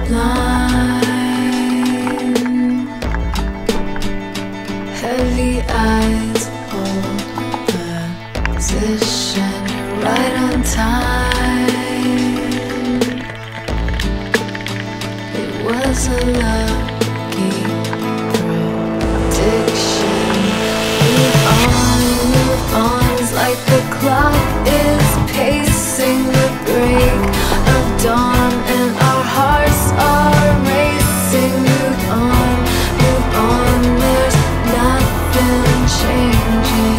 blind. Heavy eyes hold the position. You're right on time. It was a lucky prediction. Move on, it's like the clock is pacing the break of dawn, and our hearts are racing. Move on, there's nothing changing.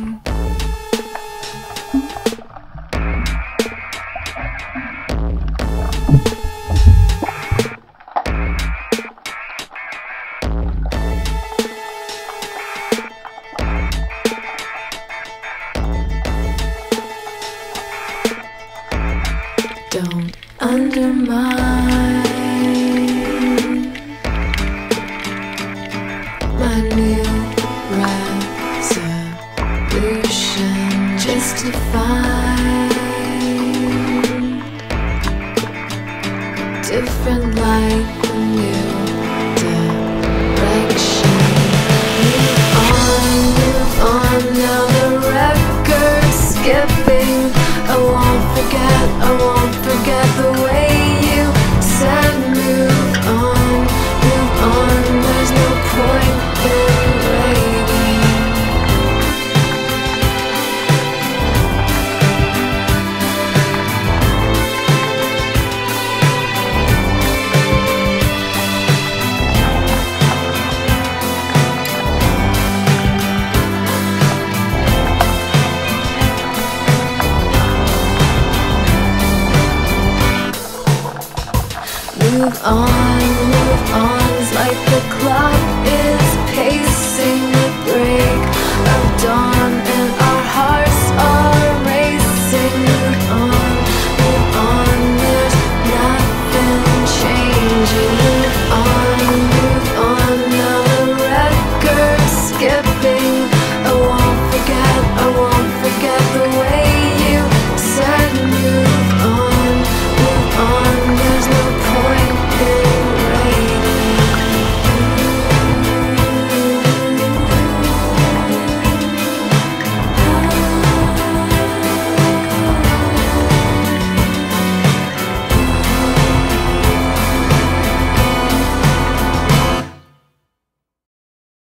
Don't undermine my new resolution, just to find different light, a new direction. Move on, now the record's skipping. I won't forget the way you said move on, there's no point in waiting. Move on, it's like the clock is pacing